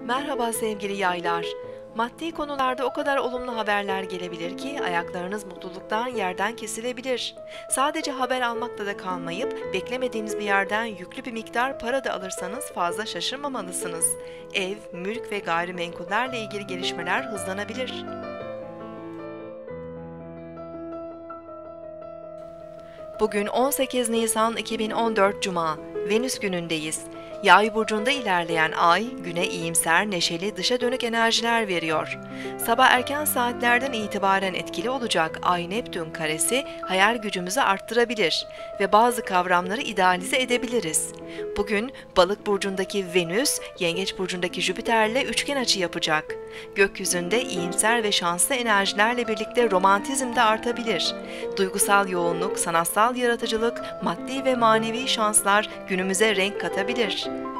Merhaba sevgili yaylar. Maddi konularda o kadar olumlu haberler gelebilir ki ayaklarınız mutluluktan yerden kesilebilir. Sadece haber almakla da kalmayıp beklemediğiniz bir yerden yüklü bir miktar para da alırsanız fazla şaşırmamalısınız. Ev, mülk ve gayrimenkullerle ilgili gelişmeler hızlanabilir. Bugün 18 Nisan 2014 Cuma, Venüs günündeyiz. Yay burcunda ilerleyen ay, güne iyimser, neşeli, dışa dönük enerjiler veriyor. Sabah erken saatlerden itibaren etkili olacak Ay-Neptün karesi hayal gücümüzü arttırabilir ve bazı kavramları idealize edebiliriz. Bugün Balık burcundaki Venüs, Yengeç burcundaki Jüpiter'le üçgen açı yapacak. Gökyüzünde iyimser ve şanslı enerjilerle birlikte romantizm de artabilir. Duygusal yoğunluk, sanatsal yaratıcılık, maddi ve manevi şanslar günümüze renk katabilir.